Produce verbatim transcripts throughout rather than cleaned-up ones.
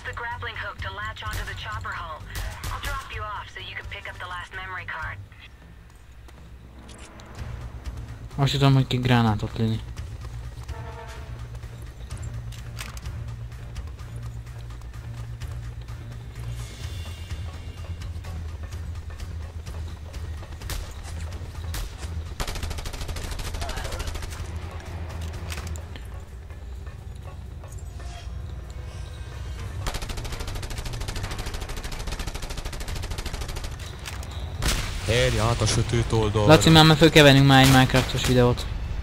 the grappling hook to latch onto the chopper hull. I'll drop you off so you can pick up the last memory card. Azt tudom, hogy ki gránátot lőni. Érj át a sötét oldalra. Laci, már meg föl kell vennünk már egy Minecraftos videót.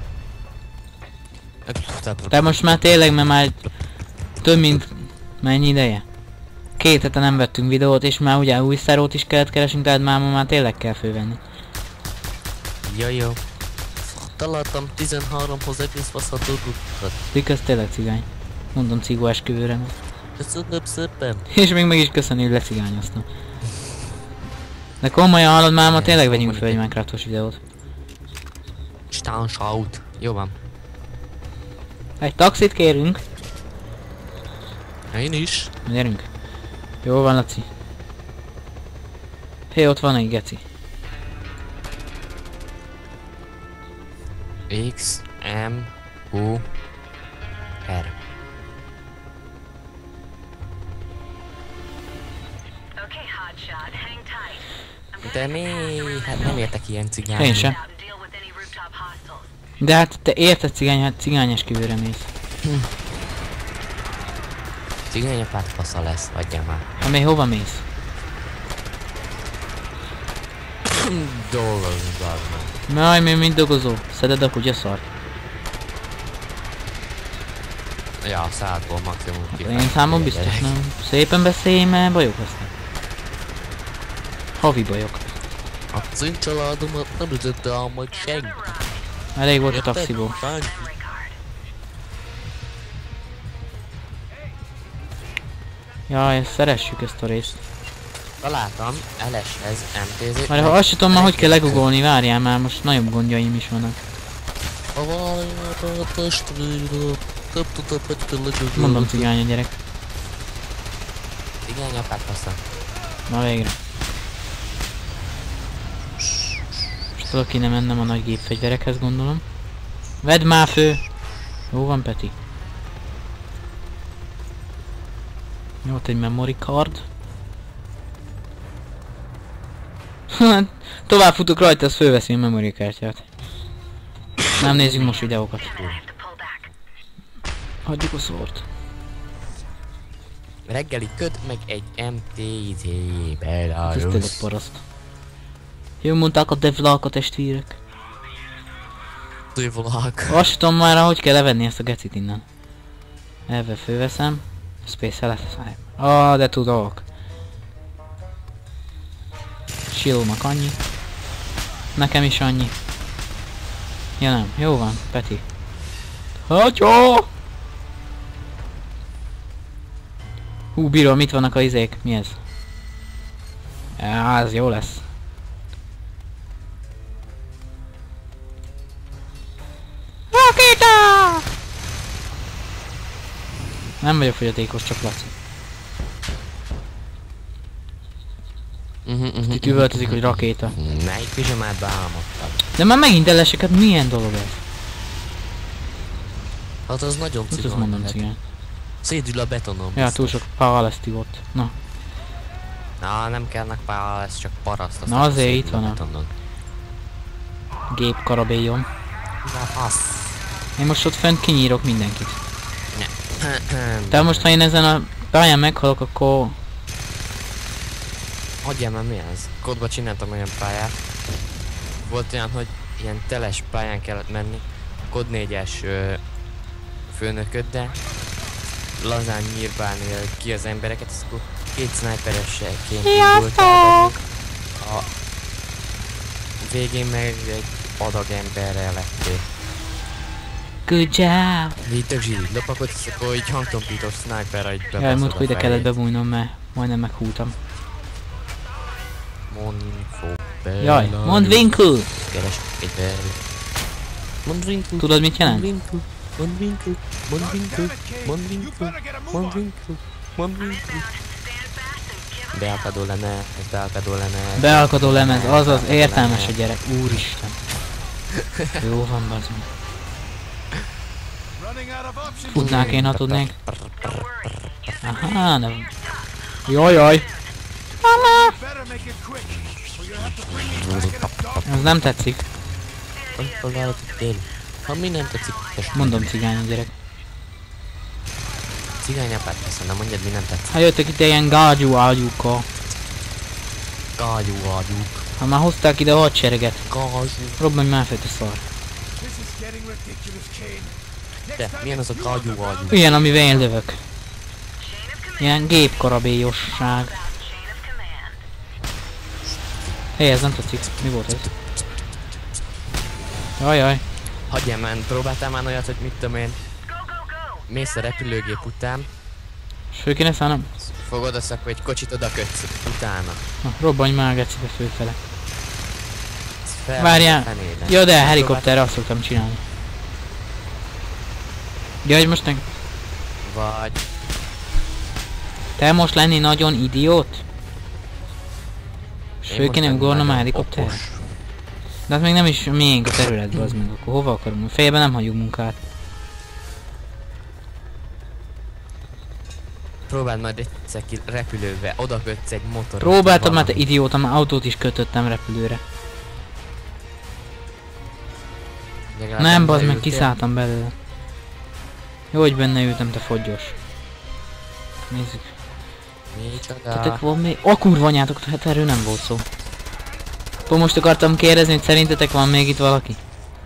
De most már tényleg, mert már több mint mennyi ideje? Két hete nem vettünk videót, és már ugye új szerót is kellett keresünk, tehát már ma már tényleg kell fölvenni. Jó, jó. Találtam tizenháromhoz egész faszat dolgokat. Dik, ez tényleg cigány. Mondom cigó esküvőre. Köszönöm szépen. És még meg is köszönni, hogy lecigányoztam. De komolyan hallod, már ma tényleg vegyünk fel egy Minecraftos videót. Stán shout. Jó van. Egy taxit kérünk. Én is. Gyerünk. Jó van, Laci. Hé, ott van egy geci. X, M, U, R. Okay, hotshot, hang tight. De mi? Hát nem értek ilyen cigány. Én sem. Deal with any rooftop hostiles. De hát te érted cigány, hát cigány esküvőre mész. Hm. Cigányapád fasza lesz, adjál már. Amely hova mész? Dolgozunk, bazd. Jaj, mi mind dolgozó? Szeded a kutyaszart? Ja, a szádból maximum kifejt. Én számom biztos nem. Szépen beszélj, mert bajok lesznek. Havi bajok. A cím családomat nem üzette el majd senki. Elég volt a taxiból. Senki. Jaj, ezt szeressük ezt a részt. Találtam el es-hez em té zé. Már ha azt sem tudom már, hogy kell legugolni, várjál már, most nagyobb gondjaim is vannak. Mondom cigány a gyerek. Cigányapád fasza. Na végre. Most tudok kéne mennem a nagy gépfegyverekhez, gondolom. Vedd már fő! Jó van, Peti. Jó, ott egy memory card. Tovább futok rajta, az fölveszi a memory kártyát. Nem nézzük most videókat. Hagyjuk a szórt. Reggeli köd meg egy em té zé Ez tényleg Belarus. paraszt. Jó mondták a devlák a testvérek. Tővolák. Azt tudom már, hogy kell levenni ezt a gecit innen. Elve fölveszem. Space lesz. Ah, de tudok. Shieldnak annyi. Nekem is annyi. Ja nem, jó van, Peti. Hagyó! Hú, bírom, mit vannak a izék? Mi ez? Á, ez jó lesz. Rakéta! Nem vagyok fogyatékos, csak Laci. Itt üvöltözik, hogy rakéta. Melyik pizsamádba álmodtam? De már megint eleseket, milyen dolog ez? Hát az nagyon Mit azt cigány. mondom, lehet. cigány? Szédül a betonom. Ja, biztos. túl sok paleszti volt. Na. Na, nem kellnek pál, ez csak paraszt. Na, azért itt van a- betonon. Gép karabélyom. Na, fasz. Én most ott fent kinyírok mindenkit. Ne. De most ha én ezen a pályán meghalok, akkor... Adjál már, mi ez? Kodba csináltam olyan pályát. Volt olyan, hogy ilyen teles pályán kellett menni. Kod négyes ö, főnököddel. Lazán nyírbálni ki az embereket, és akkor két sniperesselként indultál. A végén meg egy adag emberrel lettél. Good job! Így tök zsíri lopakot, és akkor így hangtompítós sniperra így bebaszod Jaj, a múltkor ide kellett fejét. bebújnom, mert majdnem meghúltam. Monfo Jaj, mondd Winkle! Keres egy belül. Mond Winkle. Tudod mit jelent? Mond Winkle. Mond Winkle. Mond Winkle. Mond Winkle. Mond Winkle. Mondd. Beakadó lemez, beakadó lemez. Beakadó lemez, azaz, értelmes a gyerek, úristen. Jó van, bazd meg. Futnák én, ha tudnék. Aha, nem. Jajjaj. Ez nem tetszik. Ha mi nem tetszik, Mondom cigány a gyerek. Cigányapát teszem, nem mondjad, mi nem tetszik. Ha jöttek ide ilyen gágyú ágyúkkal. Gágyú ágyúk. Ha már hozták ide a hadsereget. Gágyú. Robbanj már fel, te szar. De, milyen az a gágyú ágyú? Ilyen, amivel én lövök. Ilyen gépkarabélyosság. Hé, ez nem tetszik. Mi volt ez? Jajjaj. Hagyjál már, próbáltál már olyat, hogy mit tudom én. Mész a repülőgép után. És fő kéne szállnom? Fogod azt, akkor egy kocsit oda kötsz utána. Na, robbanj már gecibe főfele. Fel Várjál. fenéden. Ja, de helikopterre azt szoktam csinálni. Ja, hogy most meg... Vagy... Te most lenni nagyon idiót? És Én fő most kéne lenni ugornom a nagyon helikopterre? okos. De hát még nem is miénk a területbe, az meg akkor hova akarunk? Fejében nem hagyjuk munkát. Próbáld majd egyszer ki repülővel, oda kötsz egy motorot. Próbáltam már, te valami. idióta, már autót is kötöttem repülőre. Legalább Nem, bazd meg, beültél. kiszálltam belőle. Jó, hogy benne ültem, te foggyos. Nézzük. Micsoda. Tetek van még... A kurva anyátok, hát erről nem volt szó. Akkor most akartam kérdezni, hogy szerintetek van még itt valaki?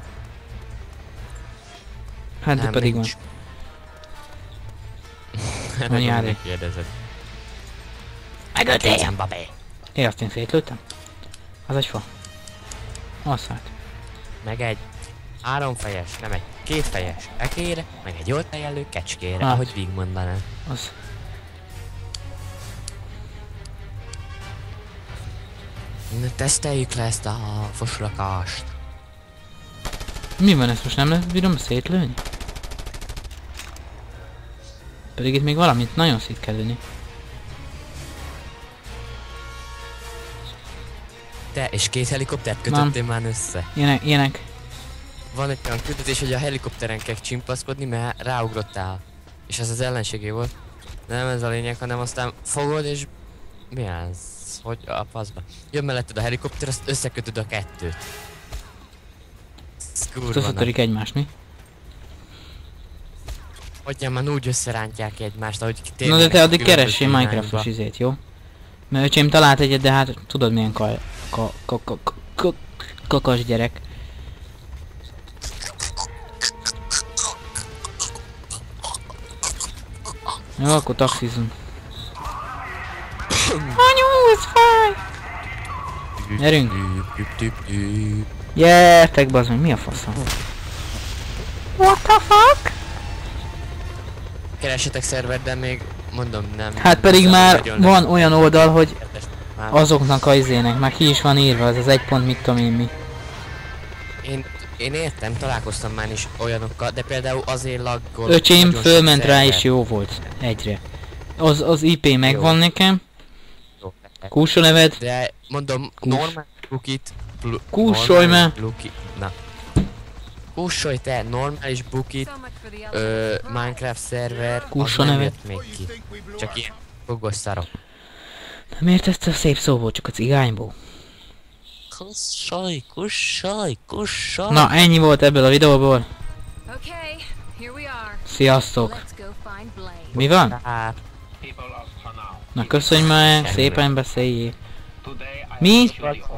Hát de Nem, pedig nincs. van. Hát Anyád. akkor megkérdezed. Megöltél! babé! Én azt én szétlőttem? Az egy fa. Az hát. Meg egy háromfejes, nem egy kétfejes ekére, meg egy jól tejelő kecskére, Hát. ahogy Vig mondaná. Az. Na, teszteljük le ezt a fosrakást. Mi van, ezt most nem lesz bírom szétlőni? Pedig itt még valamit nagyon szét kell lőni. Te, és két helikoptert kötöttél már össze. Ilyenek, ilyenek. Van egy olyan küldetés, hogy a helikopteren kell csimpaszkodni, mert ráugrottál. És ez az ellenségé volt. Nem ez a lényeg, hanem aztán fogod és... Mi az? Hogy a faszba? Jön melletted a helikopter, azt összekötöd a kettőt. Ez kurva nagy. Összetörik egymást, mi? Hogyan már úgy összerántják egymást, ahogy Na tényleg de te addig különböző keressél Minecraftos irányba. izét, jó? Mert öcsém talált egyet, de hát tudod milyen kaj... Ka... Ka... Ka... Ka... Ka... Kakas gyerek. Jó, akkor taxizunk. Anyu, ez fáj! Gyerünk! Gyertek, bazd meg, mi a faszom? What the fuck? Keresetek szerver, de még mondom nem. Hát pedig nem már nagyon van olyan oldal, hogy Már azoknak a izének, már ki is van írva, az az egy pont mit tudom én mi. Én, én értem, találkoztam már is olyanokkal, de például azért laggol. Öcsém nagyon sok fölment rá szerver. és jó volt. Egyre. Az, az í pé megvan nekem. Jó, Kúsó neved. de mondom, Kús. normál bukit. pl- Kúsolj normális már. Luki, na. Kúsolj te, normális bukit, ö, Minecraft szerver, az Kúsol nem neved. jött még ki. Csak ilyen fogos szarok. Miért ezt a szép szó volt, csak a cigányból? Kussolj, kussolj, kussolj. Na, ennyi volt ebből a videóból. Okay, here we are. Sziasztok! Let's go find Blaine. Mi van? Hát, Na köszönj már, szépen beszéljél. Mi?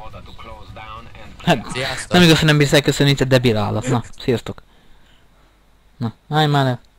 Hát, sziasztok. nem igaz, hogy nem bízzel köszönni, te debil állat. Na, sziasztok. Na, állj már le.